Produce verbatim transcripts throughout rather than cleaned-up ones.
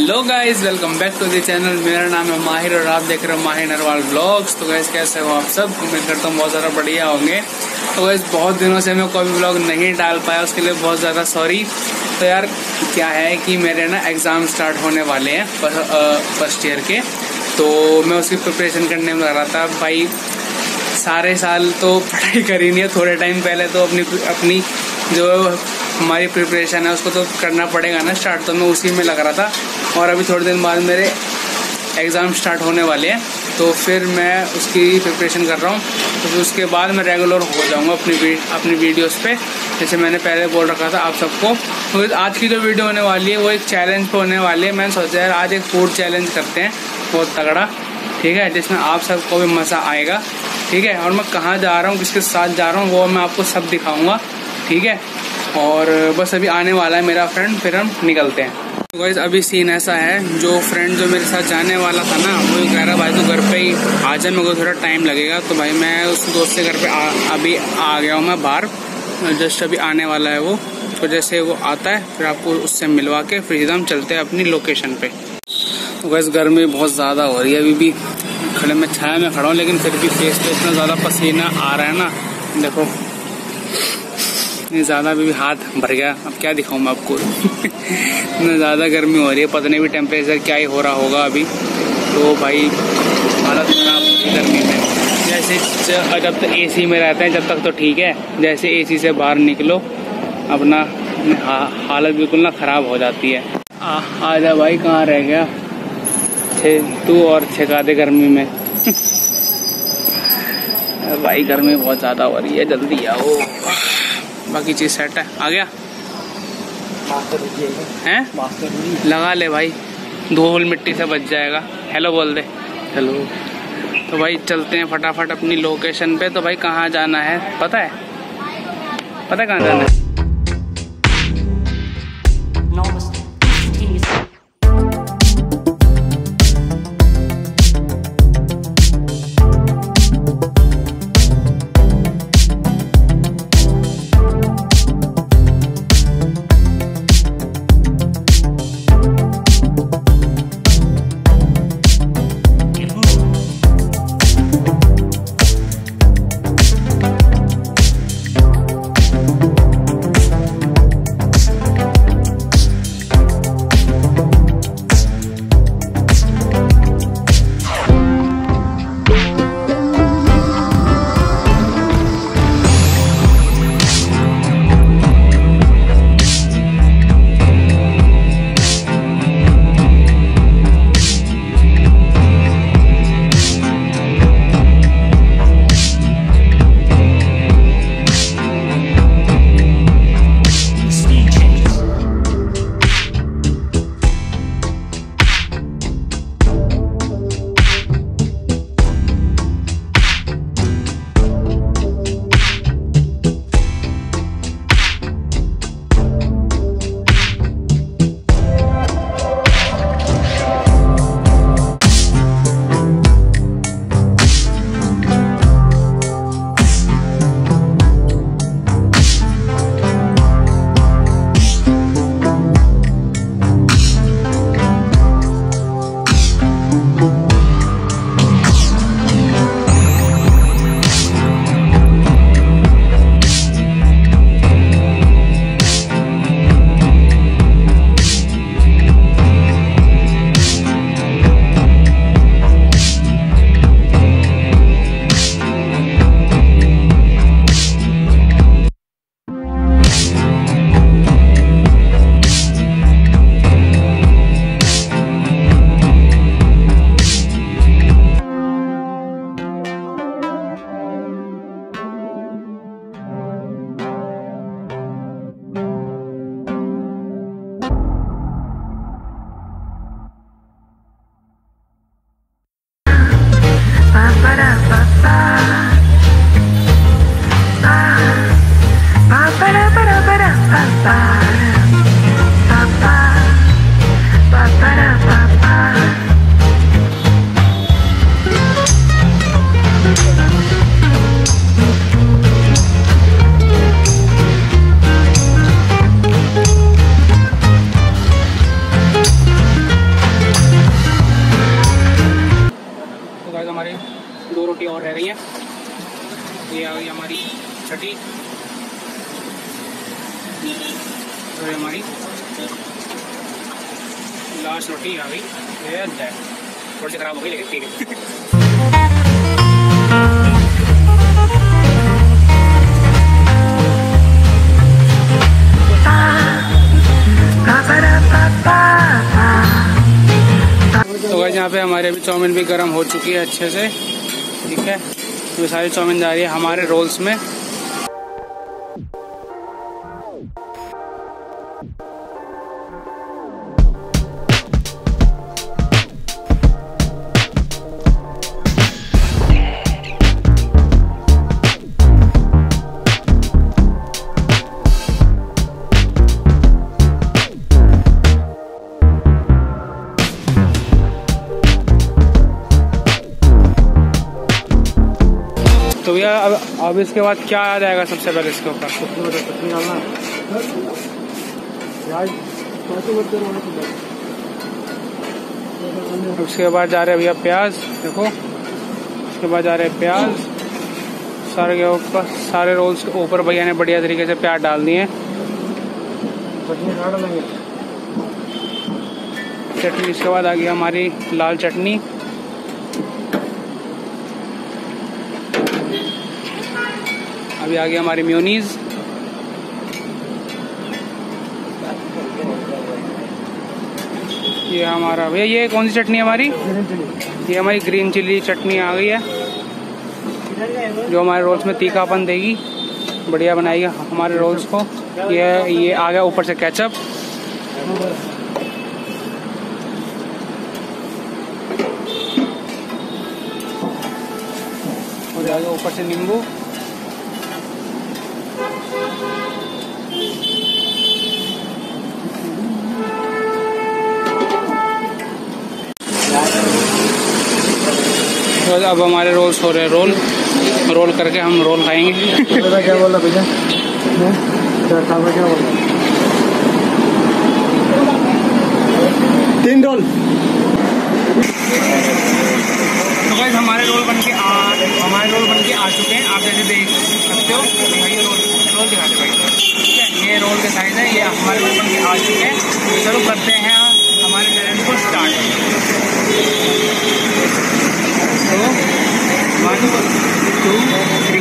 Hello guys, welcome back to the channel. मेरा नाम है माहिर और आप देख रहे हो माहिर नरवाल व्लॉग्स। तो गाइस कैसे हो आप सब? उम्मीद करता हूँ बहुत ज़्यादा बढ़िया होंगे। तो गाइस बहुत दिनों से मैं कोई भी व्लॉग नहीं डाल पाया, उसके लिए बहुत ज़्यादा सॉरी। तो यार क्या है कि मेरे ना एग्ज़ाम स्टार्ट होने वाले हैं फर्स्ट ईयर के, तो मैं उसकी प्रिपरेशन करने में लग रहा था। भाई सारे साल तो पढ़ाई करी नहीं है, थोड़े टाइम पहले तो अपनी अपनी जो हमारी प्रिपरेशन है उसको तो करना पड़ेगा ना स्टार्ट, तो मैं उसी में लग रहा था। और अभी थोड़े दिन बाद मेरे एग्ज़ाम स्टार्ट होने वाले हैं, तो फिर मैं उसकी प्रिपरेशन कर रहा हूँ। तो फिर उसके बाद मैं रेगुलर हो जाऊँगा अपनी वी, अपनी वीडियोस पे, जैसे मैंने पहले बोल रखा था आप सबको। तो आज की जो वीडियो होने वाली है वो एक चैलेंज पे होने वाली है। मैंने सोचा यार आज एक फूड चैलेंज करते हैं बहुत तगड़ा, ठीक है, जिसमें आप सबको भी मज़ा आएगा, ठीक है। और मैं कहाँ जा रहा हूँ, किसके साथ जा रहा हूँ, वो मैं आपको सब दिखाऊँगा, ठीक है। और बस अभी आने वाला है मेरा फ्रेंड, फिर हम निकलते हैं। तो गाइस अभी सीन ऐसा है, जो फ्रेंड जो मेरे साथ जाने वाला था ना, वो कह रहा भाई तो घर पे ही आ जा, मेरे को थोड़ा टाइम लगेगा। तो भाई मैं उस दोस्त के घर पे आ, अभी आ गया हूँ मैं बाहर, जस्ट अभी आने वाला है वो। तो जैसे वो आता है फिर आपको उससे मिलवा के फिर सीधा हम चलते हैं अपनी लोकेशन पे। तो गाइस गर्मी बहुत ज़्यादा हो रही है, अभी भी खड़े में छाया में खड़ा हूँ, लेकिन फिर भी फेस पे इतना ज़्यादा पसीना आ रहा है ना, देखो इतनी ज़्यादा भी हाथ भर गया। अब क्या दिखाऊं मैं आपको इतना ज़्यादा गर्मी हो रही है, पता नहीं भी टेम्परेचर क्या ही हो रहा होगा अभी। तो भाई हालत खराब होगी गर्मी में। जैसे जब तक एसी में रहते हैं जब तक तो ठीक है, जैसे एसी से बाहर निकलो अपना हा, हालत बिल्कुल ना ख़राब हो जाती है। आ, आजा भाई, कहाँ रह गया तू और छका दे गर्मी में भाई गर्मी बहुत ज़्यादा हो रही है, जल्दी आओ। बाकी चीज सेट है, आ गया हैं, लगा ले भाई, धूल मिट्टी से बच जाएगा। हेलो बोल दे, हेलो। तो भाई चलते हैं फटाफट अपनी लोकेशन पे। तो भाई कहाँ जाना है पता है? पता है कहाँ जाना है? रोटी और रह रही है। ये आ गई हमारी छठी और हमारी लास्ट रोटी आ गई। थोड़ी सी खराब हो गई लेकिन ठीक है। तो गाइस यहाँ पे हमारे अभी चाउमीन भी गर्म हो चुकी है अच्छे से, ठीक है। तो सारी चाउमीन जा रही है हमारे रोल्स में। तो भैया अब अब इसके बाद क्या आ जाएगा सबसे पहले इसके ऊपर? चटनी डालना, उसके बाद जा रहे हैं भैया प्याज, देखो उसके बाद जा रहे हैं प्याज सारे के ऊपर, सारे रोल्स के ऊपर भैया ने बढ़िया तरीके से प्याज डाल दिए। चटनी, इसके बाद आ गई हमारी लाल चटनी, अभी आ गई हमारी मेयोनीज, ये हमारा भैया ये कौन सी चटनी है हमारी? ये हमारी ग्रीन चिली चटनी आ गई है, जो हमारे रोल्स में तीखापन देगी, बढ़िया बनाएगी हमारे रोल्स को। ये ये आ गया ऊपर से केचप, और आ गया ऊपर से नींबू। अब हमारे रोल्स हो रहे हैं रोल, रोल करके हम रोल खाएंगे। क्या बोला भैया? क्या बोला? तीन रोल। तो गाइस हमारे रोल बनके आ हमारे रोल बनके आ चुके हैं, आप जैसे देख सकते हो। भाई रोल रोल दिखाते भाई, ठीक है। ये रोल के साइज है, ये हमारे रोल बनके आ चुके हैं। तो चलो करते हैं हमारे चैलेंज को स्टार्ट। तो वन टू थ्री।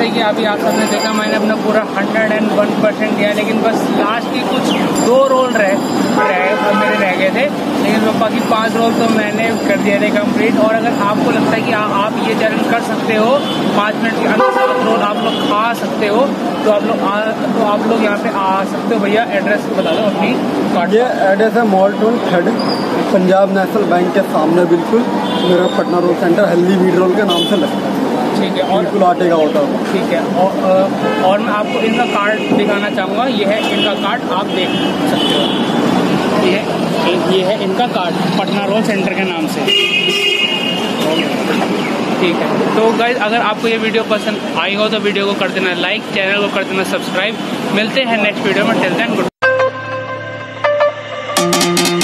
कि अभी आप सबने देखा मैंने अपना पूरा हंड्रेड एंड वन परसेंट दिया, लेकिन बस लास्ट की कुछ दो रोल रह रहे मेरे रह गए थे, लेकिन वो बाकी पांच रोल तो मैंने कर दिए थे कंप्लीट। और अगर आपको लगता है कि आ, आप ये चैलेंज कर सकते हो, पाँच मिनट के अंदर सात रोल आप लोग खा सकते हो, तो आप लोग तो आप लोग यहाँ पे आ सकते हो। भैया एड्रेस बता दो अपनी कार्ड। ये एड्रेस है मॉल टोन थर्ड, पंजाब नेशनल बैंक के सामने बिल्कुल मेरा Patna road centre healthy meat roll के नाम से लगता है। ठीक है, और बिल्कुल आटे का होता है। ठीक है, और, और मैं आपको इनका कार्ड दिखाना चाहूँगा। ये है इनका कार्ड, आप देख सकते हो। ये ये है इनका कार्ड पटना रोड सेंटर के नाम से। ठीक है, तो गाइज अगर आपको ये वीडियो पसंद आई हो तो वीडियो को कर देना लाइक, चैनल को कर देना सब्सक्राइब। मिलते हैं नेक्स्ट वीडियो में, टिल देन गुड।